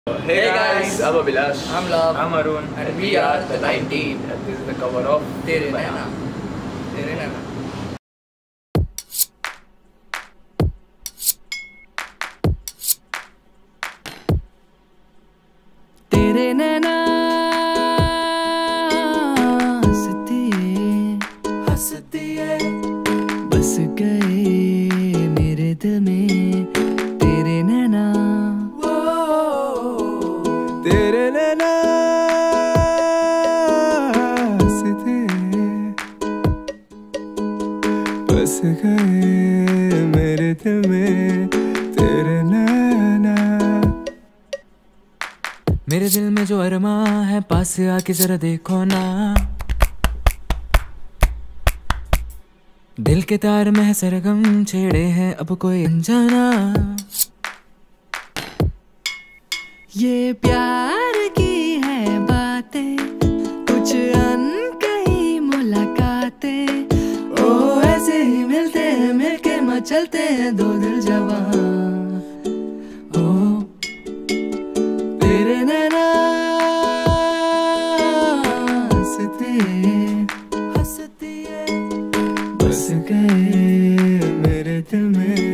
Hey guys, I'm Abhilash. I'm Love. I'm Arun. And we are the 19 and this is the cover of तेरे नैना, तेरे नैना। तेरे नैना हंसती है बस गए मेरे दिल में तेरे नैना। तेरे नैना हंसते बस गए मेरे दिल में तेरे नैना। मेरे दिल में जो अरमा है पास आके जरा देखो ना, दिल के तार में है सरगम छेड़े हैं अब कोई अनजाना। ये प्यार की है बातें कुछ अनकही मुलाकातें, ओ ऐसे ही मिलते हैं मिलके मचलते हैं दो दिल जवां। ओ तेरे नैना हंसती है बस गए मेरे दिल में